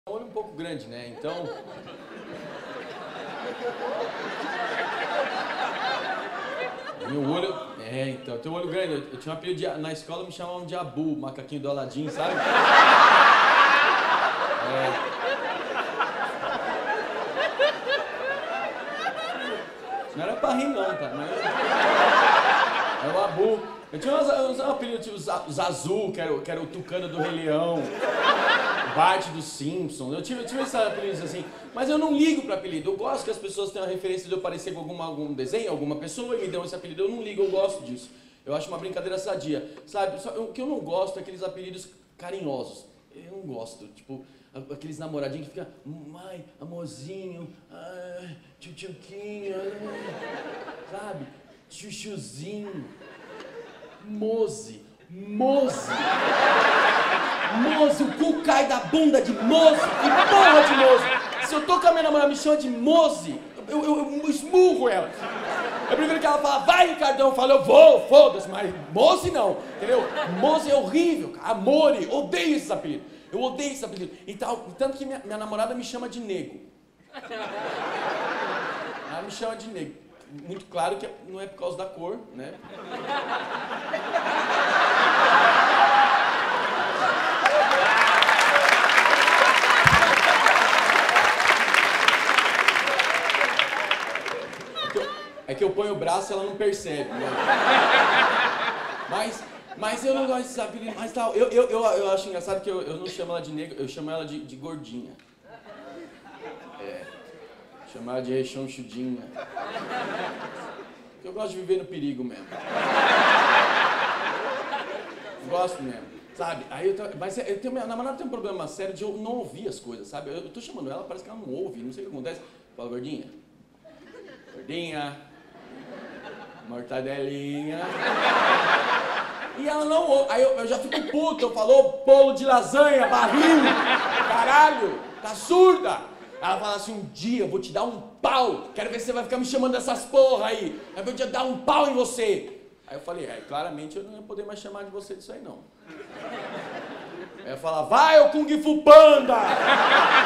um olho um pouco grande, né? Então... Meu olho... então, eu tenho um olho grande. Eu tinha um apelido na escola, me chamavam de Abu, macaquinho do Aladim, sabe? Não era pra rir não, tá? Mas... É o Abu. Eu tinha uns apelidos tipo Zazu, que era o Tucano do Rei Leão. Bart dos Simpsons. Eu tive esses apelidos assim. Mas eu não ligo pra apelido. Eu gosto que as pessoas tenham a referência de eu parecer com algum desenho, alguma pessoa e me dão esse apelido. Eu não ligo, eu gosto disso. Eu acho uma brincadeira sadia. Sabe, o que eu não gosto é aqueles apelidos carinhosos. Eu não gosto. Tipo, aqueles namoradinhos que ficam... Ai, amorzinho. Ai, tchutchuquinho. Sabe? Chuchuzinho. Moze. Moze, o cu cai da bunda de Moze. Que porra de Moze? Se eu tô com a minha namorada me chama de Moze, eu esmurro ela. Eu prefiro que ela fale, vai Ricardão, eu falo, eu vou, foda-se, mas Moze não, entendeu? Moze é horrível, cara. Amore, odeio esse apelido. Eu odeio esse apelido. E tanto que minha namorada me chama de nego. Ela me chama de nego. Muito claro que não é por causa da cor, né? É que eu ponho o braço e ela não percebe, né? Mas eu não gosto desses apelidos, mas tal. Eu acho engraçado que eu não chamo ela de negra, eu chamo ela de gordinha. Chamo ela de rechonchudinha. Porque eu gosto de viver no perigo mesmo. Gosto mesmo, sabe? Mas minha namorada tem um problema sério de eu não ouvir as coisas, sabe? Eu tô chamando ela, parece que ela não ouve, não sei o que acontece. Fala, gordinha. Gordinha. Mortadelinha. E ela não ouve. Aí eu já fico puto, eu falo, bolo de lasanha, barril, caralho, tá surda? Ela fala assim, um dia eu vou te dar um pau, quero ver se você vai ficar me chamando dessas porra aí. Eu vou te dar um pau em você. Aí eu falei, claramente eu não ia poder mais chamar de você disso aí não. Aí eu falava, vai, ô Kung Fu Panda!